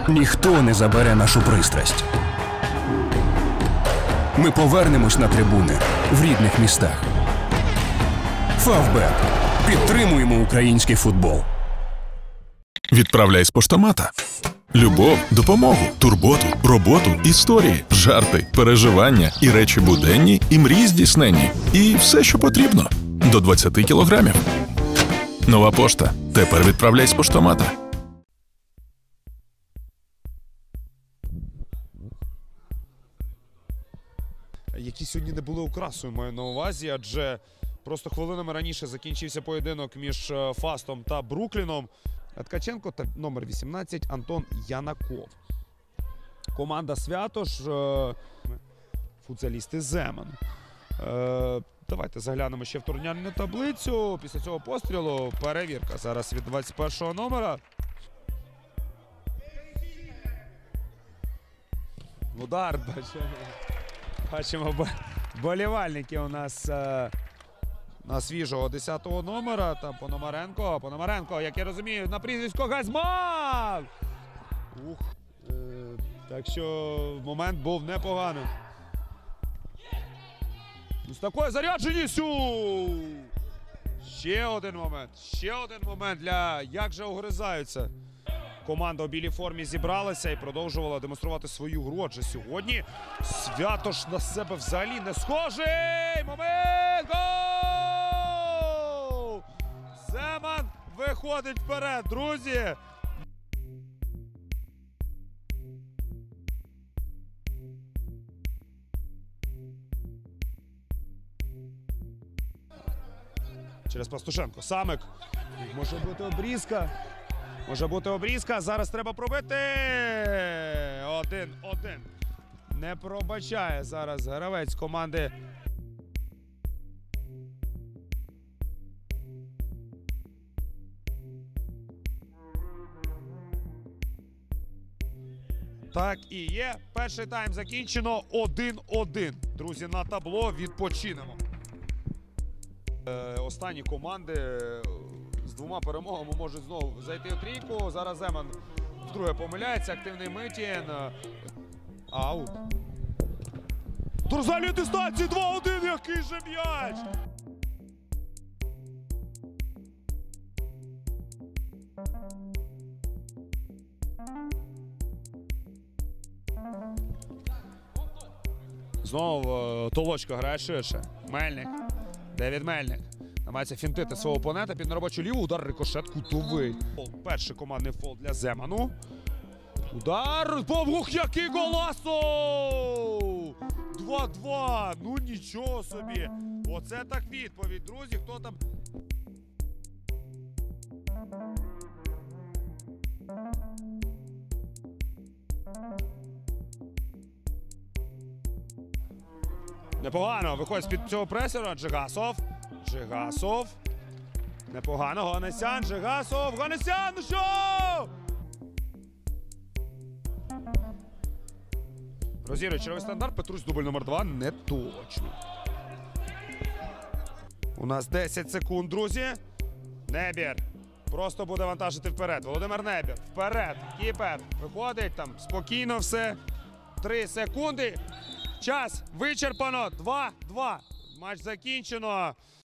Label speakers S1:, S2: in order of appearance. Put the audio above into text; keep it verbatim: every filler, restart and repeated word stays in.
S1: Ніхто не забере нашу пристрасть. Ми повернемось на трибуни в рідних містах. Фавбет. Підтримуємо український футбол.
S2: Відправляй з поштомата. Любов, допомогу, турботу, роботу, історії, жарти, переживання і речі буденні, і мрії здійсненні. І все, що потрібно. До двадцяти кілограмів. Нова пошта. Тепер відправляй з поштомата.
S3: Які сьогодні не були окрасою, маю на увазі, адже просто хвилинами раніше закінчився поєдинок між Фастом та Брукліном. Ткаченко та номер вісімнадцять Антон Янаков. Команда Святош, футзалісти Земан. Давайте заглянемо ще в турнірну таблицю. Після цього пострілу перевірка зараз від двадцять першого номера. Удар, бачимо. Бачимо, болівальники у нас е, на свіжого десятого номера. Там Пономаренко. Пономаренко, як я розумію, на прізвисько Газман! Ух, е, так що момент був непоганий. З такою зарядженістю! Ще один момент. Ще один момент для як же огризаються. Команда у білій формі зібралася і продовжувала демонструвати свою гру. Адже сьогодні Святош на себе взагалі не схожий! Момент! Гол! Земан виходить вперед, друзі! Через Пастушенко. Самик. Може бути обрізка. Може бути обрізка. Зараз треба пробити. Один-один. Не пробачає зараз гравець команди. Так і є. Перший тайм закінчено. один-один. Друзі, на табло відпочинемо. Останні команди з двома перемогами можуть знову зайти у трійку. Зараз Земан вдруге помиляється. Активний Митін. Аут. До дальньої дистанції два-один. Який же м'яч! Знову Толочко грає ширше. Мельник. Девід Мельник. Намагається фінтити свого опонента під неробочу ліву. Удар, рикошет, кутовий. Перший командний фол для Земану. Удар. Повух, який голасо! два-два. Ну нічого собі. Оце так відповідь, друзі. Хто там... Непогано. Виходить з-під цього пресера. Джигасов. Джигасов. Непогано. Ганесян. Джигасов. Ганесян. Ну що? Розігрує червоний стандарт. Петрусь дубль номер два. Не точно. У нас десять секунд, друзі. Небір. Просто буде вантажити вперед. Володимир Небір. Вперед. Кіпер. Виходить там. Спокійно все. Три секунди. Час вичерпано. два-два. Матч закінчено.